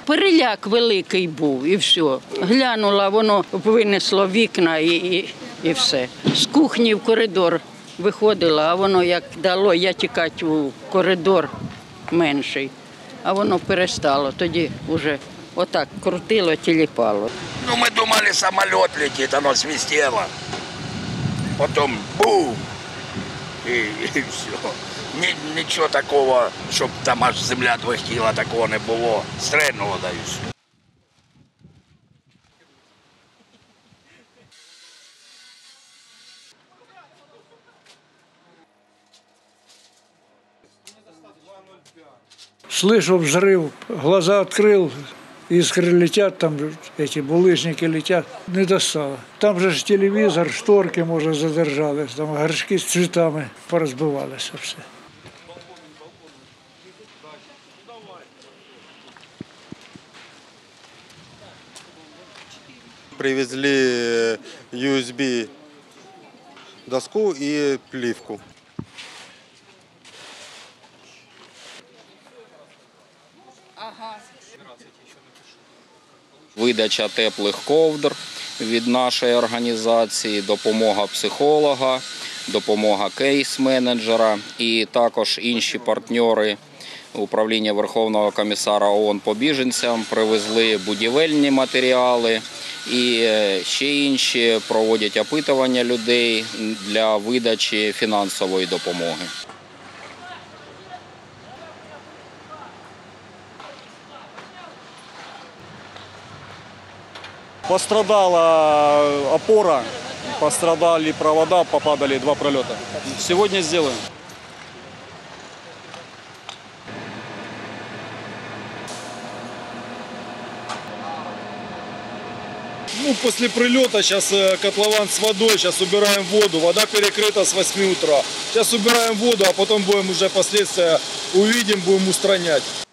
Переляк великий був і все. Глянула, воно винесло вікна і все. З кухні в коридор виходила, а воно як дало, я тікати у коридор менший. А воно перестало, тоді вже отак крутило, тіліпало. Ну, мы думали, самолет летит, оно свистело. Потом бум! И все. Нічого такого, щоб там аж земля двохтіла, такого не було. Стрельнуло, да і все. Слышу взрыв, глаза открыл, искры летят, там эти булыжники летят, не достало. Там же ж телевизор, шторки, може, задержали, там горшки з цвітами порозбивалися все. Привезли USB доску и плівку. Видача теплих ковдр від нашої організації, допомога психолога, допомога кейс-менеджера і також інші партнери управління Верховного комісара ООН по біженцям привезли будівельні матеріали і ще інші проводять опитування людей для видачі фінансової допомоги. Пострадала опора, пострадали провода, попадали 2 пролета. Сегодня сделаем. Ну, после прилета сейчас котлован с водой, сейчас убираем воду. Вода перекрыта с 8 утра. Сейчас убираем воду, а потом будем уже последствия увидим, будем устранять.